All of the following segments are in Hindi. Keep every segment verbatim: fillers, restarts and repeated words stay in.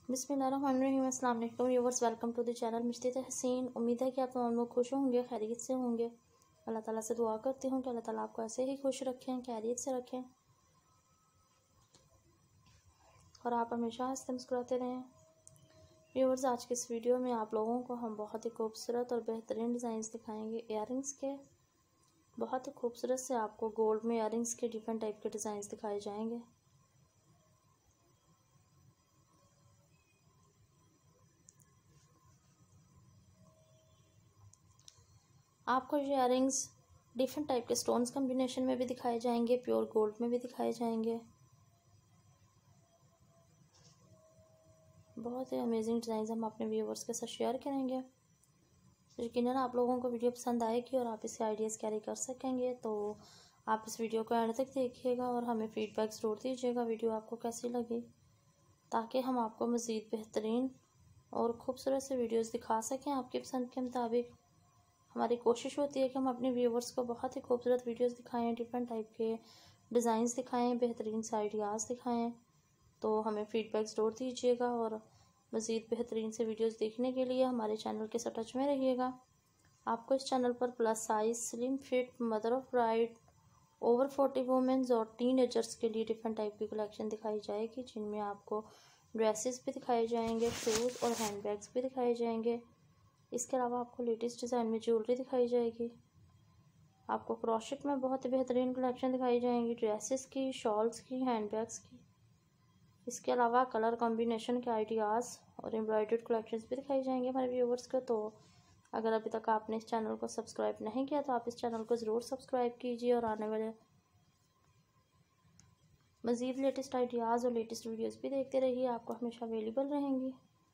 बिस्मिल्लाहिर्रहमानिर्रहीम। अस्सलाम वालेकुम viewers, welcome to the channel Mishti Haseen. उम्मीद है कि आप तमाम लोग खुश होंगे, खैरियत से होंगे। अल्लाह ताला से दुआ करती हूँ कि अल्लाह ताला आपको ऐसे ही खुश रखें, खैरियत से रखें और आप हमेशा हंसते मुस्कुराते रहें। व्यूअर्स, आज के इस वीडियो में आप लोगों को हम बहुत ही खूबसूरत और बेहतरीन डिज़ाइंस दिखाएंगे इयररिंग्स के। बहुत ही खूबसूरत से आपको गोल्ड में इयररिंग्स के डिफरेंट टाइप के डिज़ाइंस दिखाए जाएंगे। आपको ये इयररिंग्स डिफरेंट टाइप के स्टोन्स कम्बिनेशन में भी दिखाए जाएंगे, प्योर गोल्ड में भी दिखाए जाएंगे। बहुत ही अमेजिंग डिज़ाइन हम अपने व्यूवर्स के साथ शेयर करेंगे। यकीनन आप लोगों को वीडियो पसंद आएगी और आप इससे आइडियाज़ कैरी कर सकेंगे। तो आप इस वीडियो को एंड तक देखिएगा और हमें फीडबैक ज़रूर दीजिएगा वीडियो आपको कैसी लगी, ताकि हम आपको मज़ीद बेहतरीन और ख़ूबसूरत से वीडियोज़ दिखा सकें आपकी पसंद के मुताबिक। हमारी कोशिश होती है कि हम अपने व्यूवर्स को बहुत ही खूबसूरत वीडियोस दिखाएं, डिफरेंट टाइप के डिज़ाइंस दिखाएं, बेहतरीन से आइडियाज़ दिखाएं। तो हमें फ़ीडबैक ज़रूर दीजिएगा और मज़ीद बेहतरीन से वीडियोस देखने के लिए हमारे चैनल के साथ टच में रहिएगा। आपको इस चैनल पर plus size, slim fit, mother of bride, over forty women's और टीनेजर्स के लिए डिफरेंट टाइप की कलेक्शन दिखाई जाएगी, जिनमें आपको ड्रेसेस भी दिखाए जाएंगे, शूज़ और हैंड बैग्स भी दिखाए जाएंगे। इसके अलावा आपको लेटेस्ट डिज़ाइन में ज्वेलरी दिखाई जाएगी। आपको क्रोशेट में बहुत ही बेहतरीन कलेक्शन दिखाई जाएंगी, ड्रेसेस की, शॉल्स की, हैंड बैग्स की। इसके अलावा कलर कॉम्बिनेशन के आइडियाज़ और एम्ब्रॉयडर्ड कलेक्शंस भी दिखाई जाएंगे हमारे व्यूवर्स को। तो अगर अभी तक आपने इस चैनल को सब्सक्राइब नहीं किया तो आप इस चैनल को ज़रूर सब्सक्राइब कीजिए और आने वाले मज़ीद लेटेस्ट आइडियाज़ और लेटेस्ट वीडियोज़ भी देखते रहिए, आपको हमेशा अवेलेबल रहेंगी।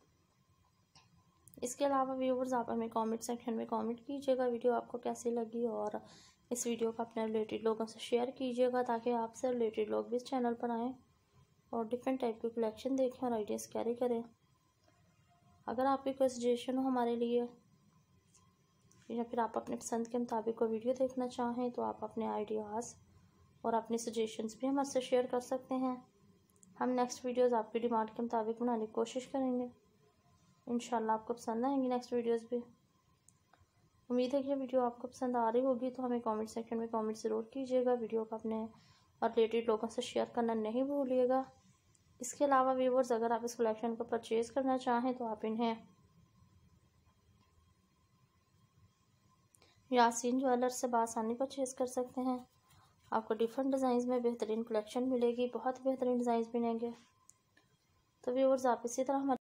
इसके अलावा व्यूवर्स, आप हमें कमेंट सेक्शन में कमेंट कीजिएगा वीडियो आपको कैसी लगी और इस वीडियो को अपने रिलेटेड लोगों से शेयर कीजिएगा, ताकि आपसे रिलेटेड लोग भी इस चैनल पर आएँ और डिफरेंट टाइप की कलेक्शन देखें और आइडियाज़ कैरी करें। अगर आपकी कोई सजेशन हो हमारे लिए या फिर आप अपने पसंद के मुताबिक कोई वीडियो देखना चाहें, तो आप अपने आइडियाज़ और अपने सजेशंस भी हमसे शेयर कर सकते हैं। हम नेक्स्ट वीडियोज़ आपकी डिमांड के मुताबिक बनाने की कोशिश करेंगे। इंशाल्लाह आपको पसंद आएंगी नेक्स्ट वीडियोस भी। उम्मीद है कि वीडियो आपको पसंद आ रही होगी, तो हमें कमेंट सेक्शन में कमेंट ज़रूर कीजिएगा। वीडियो को अपने और रिलेटेड लोगों से शेयर करना नहीं भूलिएगा। इसके अलावा व्यूवर्स, अगर आप इस कलेक्शन को परचेज़ करना चाहें तो आप इन्हें यासीन ज्वेलर्स से बासानी परचेज़ कर सकते हैं। आपको डिफरेंट डिज़ाइन में बेहतरीन कलेक्शन मिलेगी, बहुत बेहतरीन डिज़ाइन मिलेंगे। तो व्यूवर्स, आप इसी तरह हमारे